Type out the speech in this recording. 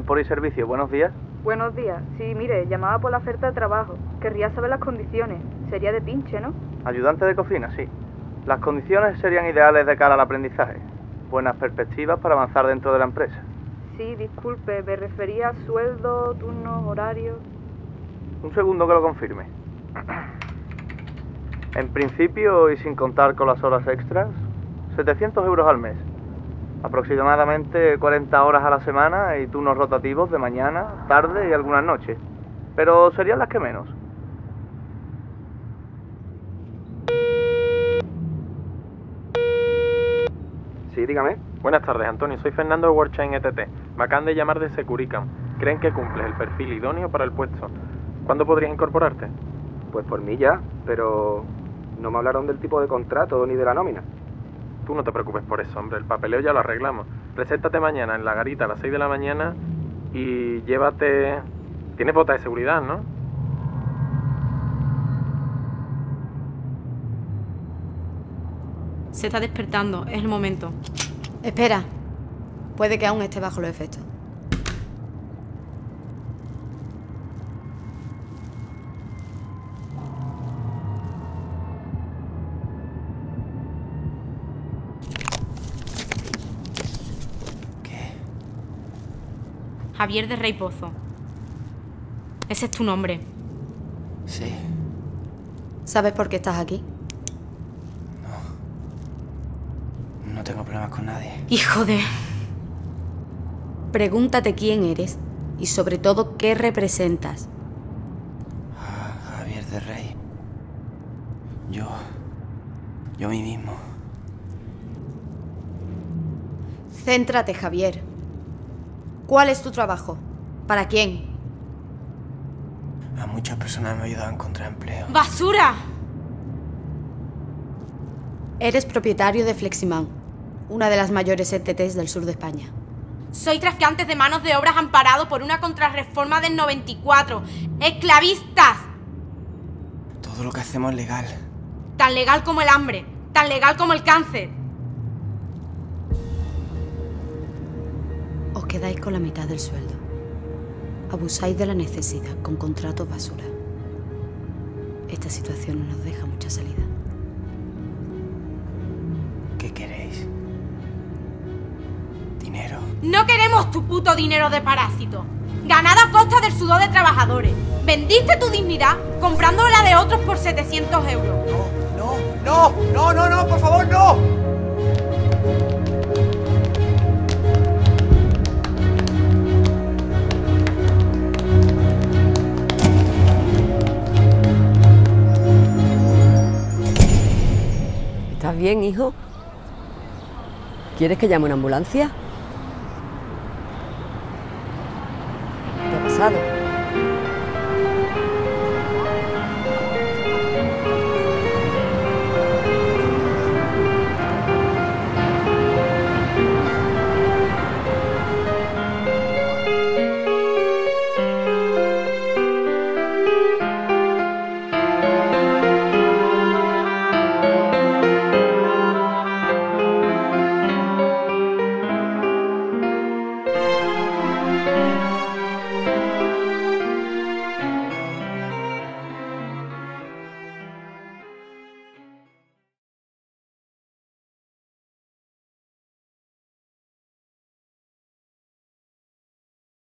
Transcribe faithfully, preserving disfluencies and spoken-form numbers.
Tempor y Servicio, buenos días. Buenos días. Sí, mire, llamaba por la oferta de trabajo. Querría saber las condiciones. Sería de pinche, ¿no? Ayudante de cocina, sí. Las condiciones serían ideales de cara al aprendizaje. Buenas perspectivas para avanzar dentro de la empresa. Sí, disculpe, me refería a sueldo, turnos, horarios... Un segundo que lo confirme. En principio, y sin contar con las horas extras, setecientos euros al mes. Aproximadamente cuarenta horas a la semana y turnos rotativos de mañana, tarde y algunas noches. Pero serían las que menos. Sí, dígame. Buenas tardes, Antonio. Soy Fernando de WorldChain E T T. Me acaban de llamar de Securicam. Creen que cumples el perfil idóneo para el puesto. ¿Cuándo podrías incorporarte? Pues por mí ya, pero no me hablaron del tipo de contrato ni de la nómina. Tú no te preocupes por eso, hombre. El papeleo ya lo arreglamos. Preséntate mañana en la garita a las seis de la mañana y llévate... Tienes botas de seguridad, ¿no? Se está despertando. Es el momento. Espera. Puede que aún esté bajo los efectos. Javier de Rey Pozo. Ese es tu nombre. Sí. ¿Sabes por qué estás aquí? No. No tengo problemas con nadie. Hijo de... Pregúntate quién eres y sobre todo qué representas. Ah, Javier de Rey. Yo... Yo mí mismo. Céntrate, Javier. ¿Cuál es tu trabajo? ¿Para quién? A muchas personas me ha ayudado a encontrar empleo. ¡Basura! Eres propietario de Fleximan, una de las mayores E T Tes del sur de España. Soy traficantes de manos de obras amparado por una contrarreforma del noventa y cuatro. ¡Esclavistas! Todo lo que hacemos es legal. Tan legal como el hambre, tan legal como el cáncer. Os quedáis con la mitad del sueldo. Abusáis de la necesidad con contratos basura. Esta situación no nos deja mucha salida. ¿Qué queréis? ¿Dinero? No queremos tu puto dinero de parásito. Ganado a costa del sudor de trabajadores. Vendiste tu dignidad comprando la de otros por setecientos euros. No, no, no, no, no, no, por favor, no. ¿Estás bien, hijo? ¿Quieres que llame una ambulancia?